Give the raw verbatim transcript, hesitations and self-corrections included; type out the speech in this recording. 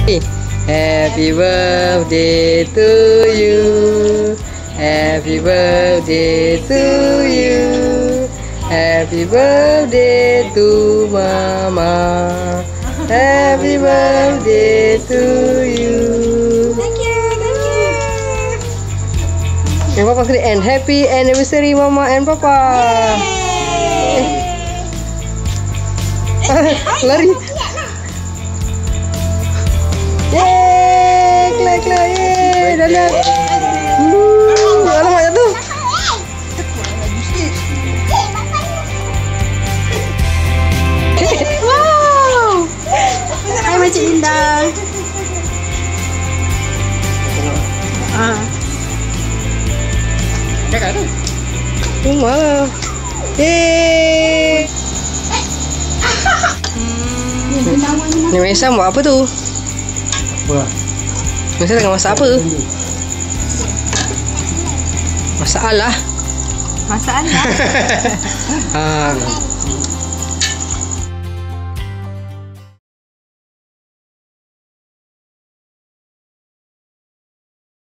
Happy birthday to you. Happy birthday to you. Happy birthday to Mama. Happy birthday to you. Thank you, thank you. And Papa kena end. Happy anniversary Mama and Papa. Lari. Yeay, kelak kelak yeay. Dah dah. Hmm, alamak jatuh. Wow. Hai Makcik Indah. Ah. Kakak tu. Oh, malah. Yeay. Ni Maisa buat apa tu? Apa? Maisa tengah masak apa? Masak lah. Masalah. Ah.